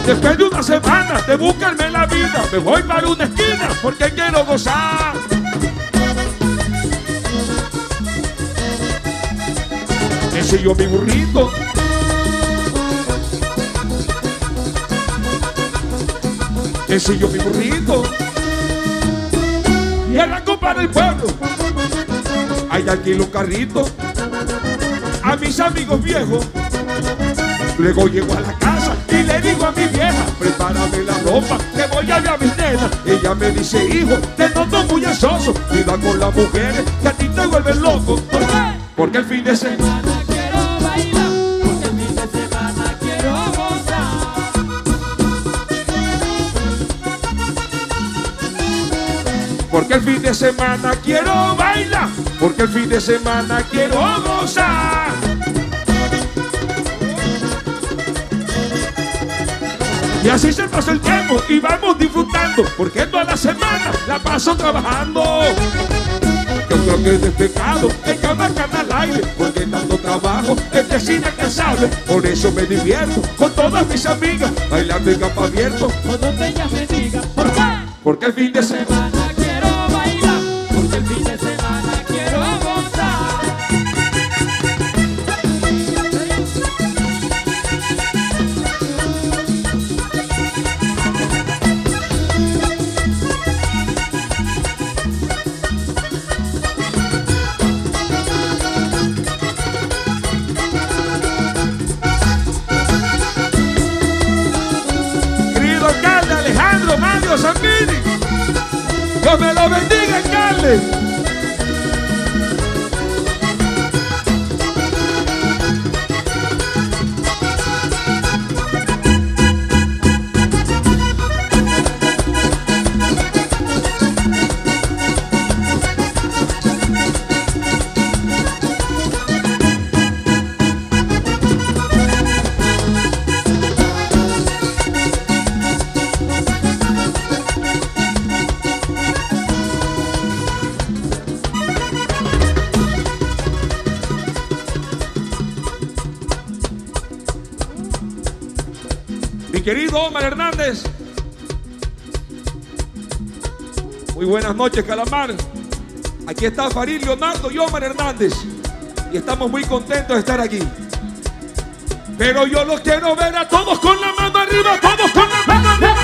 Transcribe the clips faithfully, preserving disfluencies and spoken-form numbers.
Después de una semana de buscarme la vida, me voy para una esquina porque quiero gozar. Ese yo mi burrito, ese yo mi burrito, y arranco para el pueblo. Ahí alquilo un carrito a mis amigos viejos. Luego llego a la casa y le digo a mi vieja: prepárame la ropa que voy a ver a mis nenas. Ella me dice: hijo, te noto muy ansioso, cuida con las mujeres que a ti te vuelven loco. ¿Por qué? Porque el fin de semana quiero bailar, porque el fin de semana quiero gozar. Porque el fin de semana quiero bailar, porque el fin de semana quiero gozar. Y así se pasa el tiempo y vamos disfrutando, porque toda la semana la paso trabajando. Yo creo que es pecado el que marcan al aire, porque tanto trabajo es que es inalcanzable. Por eso me divierto con todas mis amigas, bailando en campo abierto. O donde ellas me digan: ¿por qué? Porque el fin de semana quiero bailar, porque el fin de semana quiero gozar. Querido alcalde Alejandro Mario Zambini, Dios me lo bendiga, alcalde. Mi querido Omar Hernández, muy buenas noches, Calamar. Aquí está Farid Leonardo y Omar Hernández, y estamos muy contentos de estar aquí. Pero yo los quiero ver a todos con la mano arriba, todos con la mano arriba.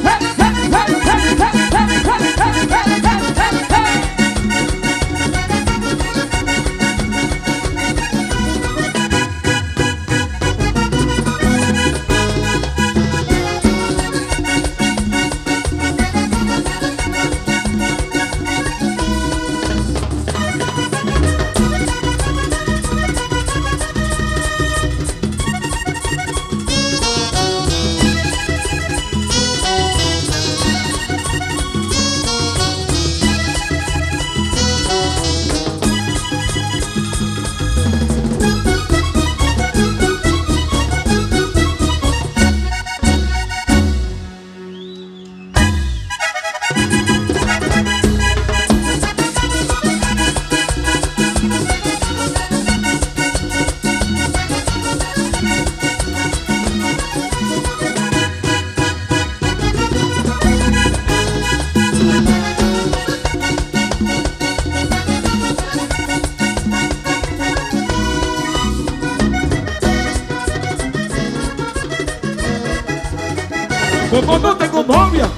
Como no tengo novia,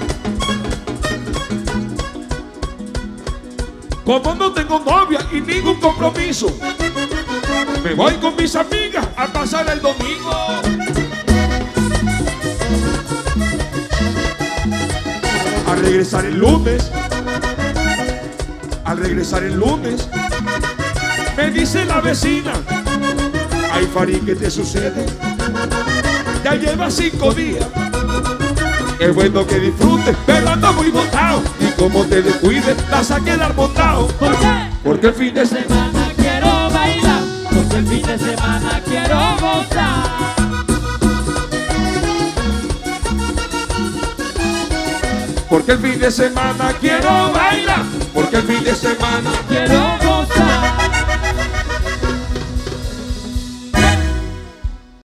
como no tengo novia y ningún compromiso, me voy con mis amigas a pasar el domingo. Al regresar el lunes, al regresar el lunes, me dice la vecina: ay, Farid, ¿qué te sucede? Ya llevas cinco días. Es bueno que disfrutes, pero ando muy botado, y como te descuides, vas a quedar botado. ¿Por qué? Porque el fin de semana semana quiero bailar, porque el fin de semana quiero gozar. Porque el fin de semana quiero bailar, porque el fin de semana quiero